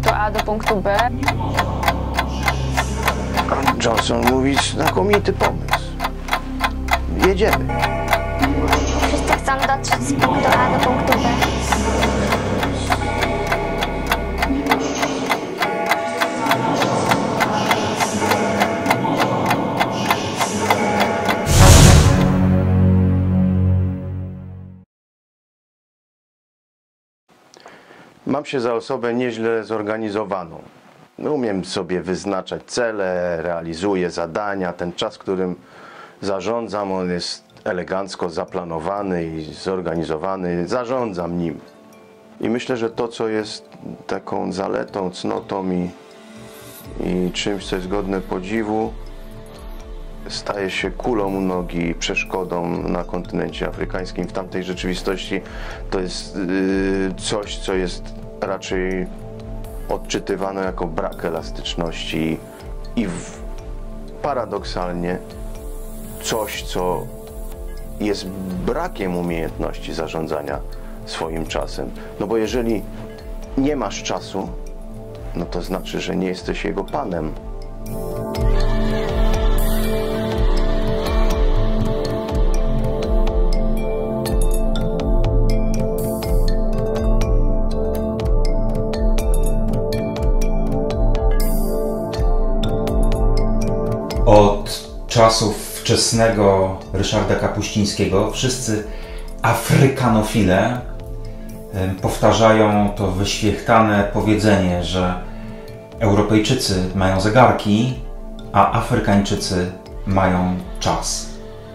punktu A do punktu B. Johnson mówi, znakomity pomysł. Jedziemy. Wszyscy chcą dotrzeć z punktu A do punktu B. Mam się za osobę nieźle zorganizowaną. Umiem sobie wyznaczać cele, realizuję zadania. Ten czas, którym zarządzam, on jest elegancko zaplanowany i zorganizowany. Zarządzam nim. I myślę, że to, co jest taką zaletą, cnotą i czymś, co jest godne podziwu, staje się kulą u nogi, przeszkodą na kontynencie afrykańskim. W tamtej rzeczywistości to jest coś, co jest raczej odczytywane jako brak elastyczności i paradoksalnie coś, co jest brakiem umiejętności zarządzania swoim czasem. No bo jeżeli nie masz czasu, no to znaczy, że nie jesteś jego panem. Od czasów wczesnego Ryszarda Kapuścińskiego wszyscy afrykanofile powtarzają to wyświechtane powiedzenie, że Europejczycy mają zegarki, a Afrykańczycy mają czas.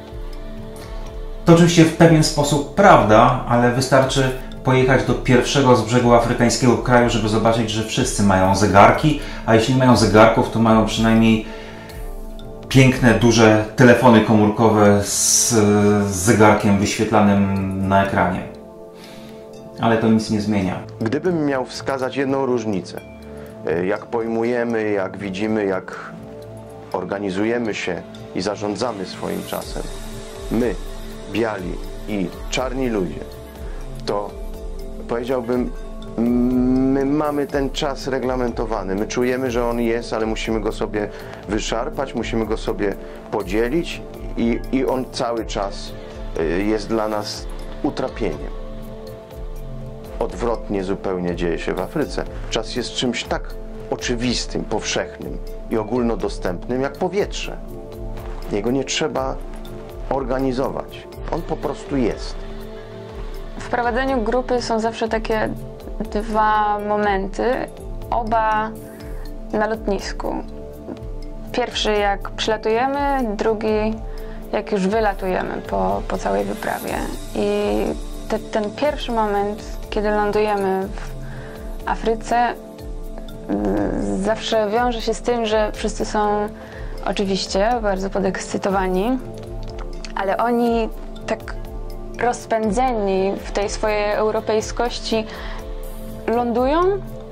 To oczywiście w pewien sposób prawda, ale wystarczy pojechać do pierwszego z brzegu afrykańskiego kraju, żeby zobaczyć, że wszyscy mają zegarki, a jeśli nie mają zegarków, to mają przynajmniej piękne, duże telefony komórkowe z zegarkiem wyświetlanym na ekranie. Ale to nic nie zmienia. Gdybym miał wskazać jedną różnicę, jak pojmujemy, jak widzimy, jak organizujemy się i zarządzamy swoim czasem, my, biali i czarni ludzie, to powiedziałbym, my mamy ten czas reglamentowany. My czujemy, że on jest, ale musimy go sobie wyszarpać, musimy go sobie podzielić i on cały czas jest dla nas utrapieniem. Odwrotnie zupełnie dzieje się w Afryce. Czas jest czymś tak oczywistym, powszechnym i ogólnodostępnym jak powietrze. Jego nie trzeba organizować. On po prostu jest. W prowadzeniu grupy są zawsze takie dwa momenty, oba na lotnisku. Pierwszy jak przylatujemy, drugi jak już wylatujemy po całej wyprawie. I ten pierwszy moment, kiedy lądujemy w Afryce, zawsze wiąże się z tym, że wszyscy są oczywiście bardzo podekscytowani, ale oni tak rozpędzeni w tej swojej europejskości lądują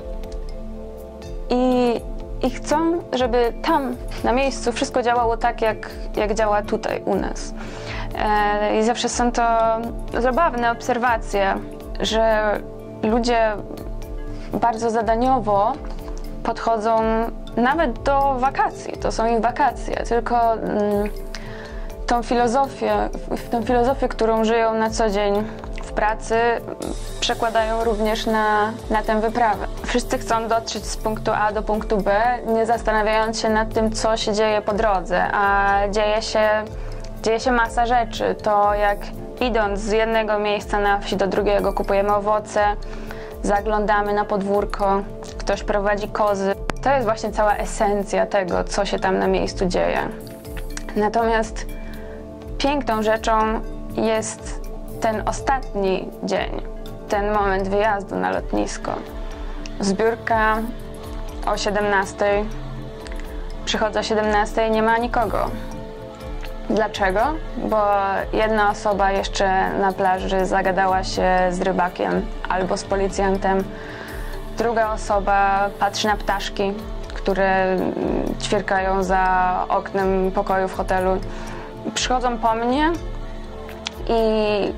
i chcą, żeby tam na miejscu wszystko działało tak, jak działa tutaj u nas. I zawsze są to zabawne obserwacje, że ludzie bardzo zadaniowo podchodzą nawet do wakacji. To są ich wakacje, tylko tą filozofię, którą żyją na co dzień w pracy, przekładają również na tę wyprawę. Wszyscy chcą dotrzeć z punktu A do punktu B, nie zastanawiając się nad tym, co się dzieje po drodze, a dzieje się masa rzeczy. To jak idąc z jednego miejsca na wsi do drugiego, kupujemy owoce, zaglądamy na podwórko, ktoś prowadzi kozy. To jest właśnie cała esencja tego, co się tam na miejscu dzieje. Natomiast piękną rzeczą jest ten ostatni dzień, ten moment wyjazdu na lotnisko. Zbiórka o 17, przychodzę o 17 i nie ma nikogo. Dlaczego? Bo jedna osoba jeszcze na plaży zagadała się z rybakiem albo z policjantem. Druga osoba patrzy na ptaszki, które ćwierkają za oknem pokoju w hotelu. Przychodzą po mnie i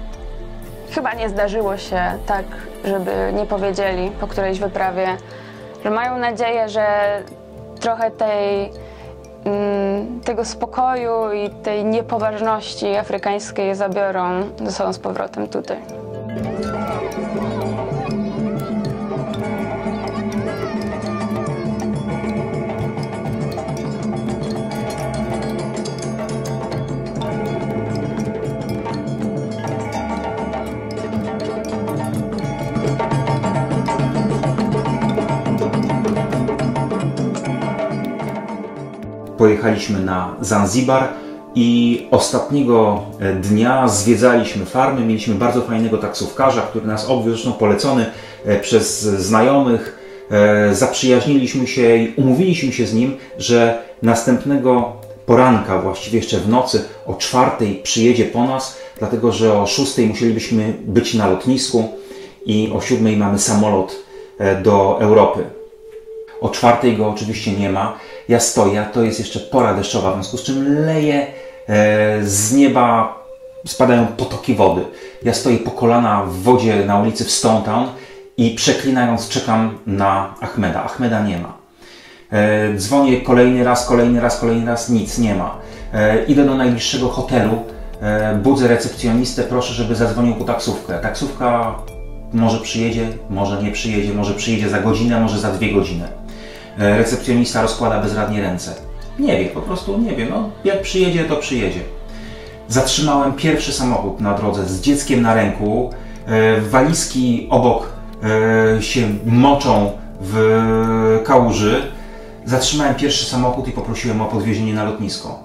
chyba nie zdarzyło się tak, żeby nie powiedzieli po którejś wyprawie: że mają nadzieję, że trochę tego spokoju i tej niepoważności afrykańskiej zabiorą ze sobą z powrotem tutaj. Pojechaliśmy na Zanzibar i ostatniego dnia zwiedzaliśmy farmy. Mieliśmy bardzo fajnego taksówkarza, który nas obwiózł, zresztą polecony przez znajomych. Zaprzyjaźniliśmy się i umówiliśmy się z nim, że następnego poranka, właściwie jeszcze w nocy, o 4 przyjedzie po nas, dlatego że o 6 musielibyśmy być na lotnisku i o 7 mamy samolot do Europy. O 4 go oczywiście nie ma. Ja stoję, to jest jeszcze pora deszczowa, w związku z czym leje z nieba, spadają potoki wody. Ja stoję po kolana w wodzie na ulicy w Stone Town i przeklinając czekam na Ahmeda. Ahmeda nie ma. Dzwonię kolejny raz, nic nie ma. Idę do najbliższego hotelu, budzę recepcjonistę, proszę, żeby zadzwonił po taksówkę. Taksówka może przyjedzie, może nie przyjedzie, może przyjedzie za godzinę, może za 2 godziny. Recepcjonista rozkłada bezradnie ręce. Nie wie, po prostu nie wie. No, jak przyjedzie, to przyjedzie. Zatrzymałem pierwszy samochód na drodze z dzieckiem na ręku. Walizki obok się moczą w kałuży. Zatrzymałem pierwszy samochód i poprosiłem o podwiezienie na lotnisko.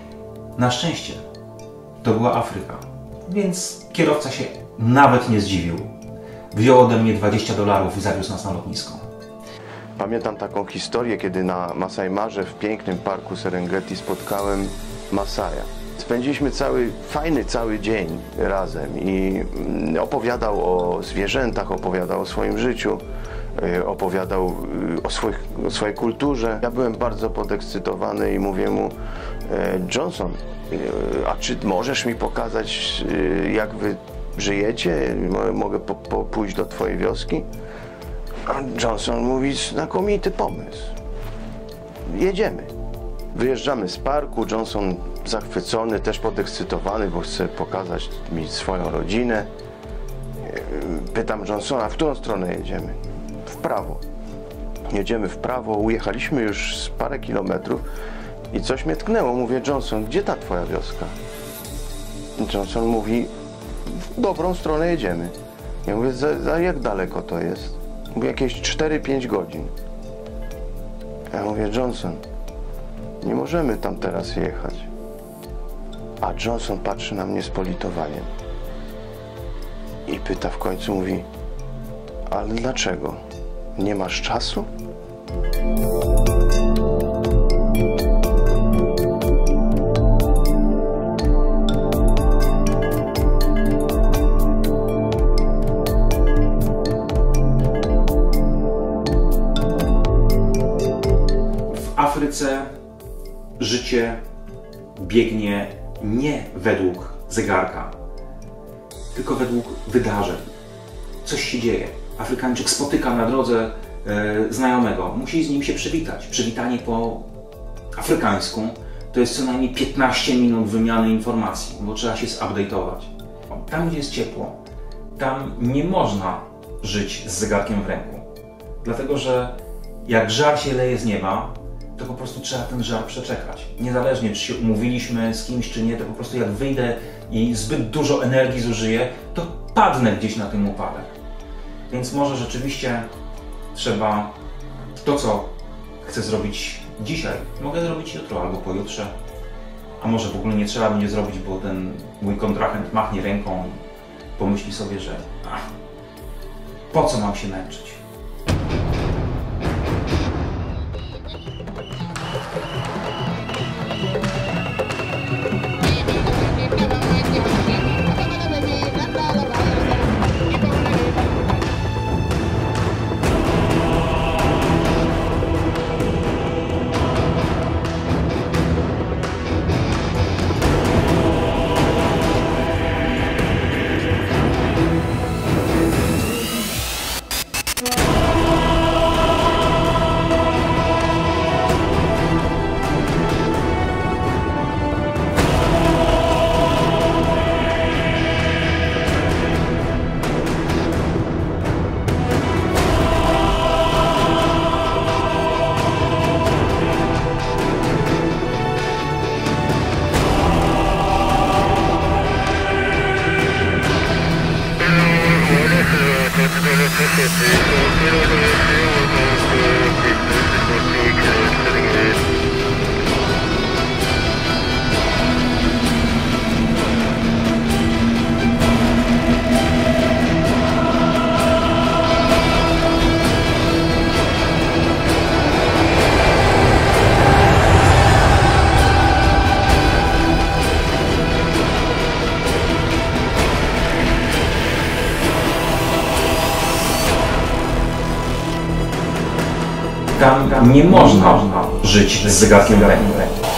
Na szczęście to była Afryka, więc kierowca się nawet nie zdziwił. Wziął ode mnie $20 i zawiózł nas na lotnisko. Pamiętam taką historię, kiedy na Masai Marze w pięknym parku Serengeti spotkałem Masaja. Spędziliśmy fajny cały dzień razem i opowiadał o zwierzętach, opowiadał o swoim życiu, opowiadał o swojej kulturze. Ja byłem bardzo podekscytowany i mówię mu: Johnson, a czy możesz mi pokazać, jak wy żyjecie? Mogę pójść do twojej wioski? A Johnson mówi: znakomity pomysł. Jedziemy. Wyjeżdżamy z parku, Johnson zachwycony, też podekscytowany, bo chce pokazać mi swoją rodzinę. Pytam Johnsona: w którą stronę jedziemy? W prawo. Jedziemy w prawo, ujechaliśmy już z parę kilometrów i coś mnie tknęło. Mówię: Johnson, gdzie ta twoja wioska? Johnson mówi: w dobrą stronę jedziemy. Ja mówię: za jak daleko to jest? Mówi: jakieś 4-5 godzin. Ja mówię: Johnson, nie możemy tam teraz jechać. A Johnson patrzy na mnie z politowaniem i pyta w końcu, mówi: ale dlaczego? Nie masz czasu? W Afryce życie biegnie nie według zegarka, tylko według wydarzeń. Coś się dzieje. Afrykańczyk spotyka na drodze znajomego, musi z nim się przywitać. Przywitanie po afrykańsku to jest co najmniej 15 minut wymiany informacji, bo trzeba się zupdate'ować. Tam, gdzie jest ciepło, tam nie można żyć z zegarkiem w ręku. Dlatego, że jak żar się leje z nieba, to po prostu trzeba ten żar przeczekać. Niezależnie, czy się umówiliśmy z kimś, czy nie, to po prostu jak wyjdę i zbyt dużo energii zużyję, to padnę gdzieś na tym upadek. Więc może rzeczywiście trzeba to, co chcę zrobić dzisiaj, mogę zrobić jutro albo pojutrze, a może w ogóle nie trzeba będzie zrobić, bo ten mój kontrahent machnie ręką i pomyśli sobie, że po co mam się męczyć. tam nie można żyć z zegarkiem w ręku.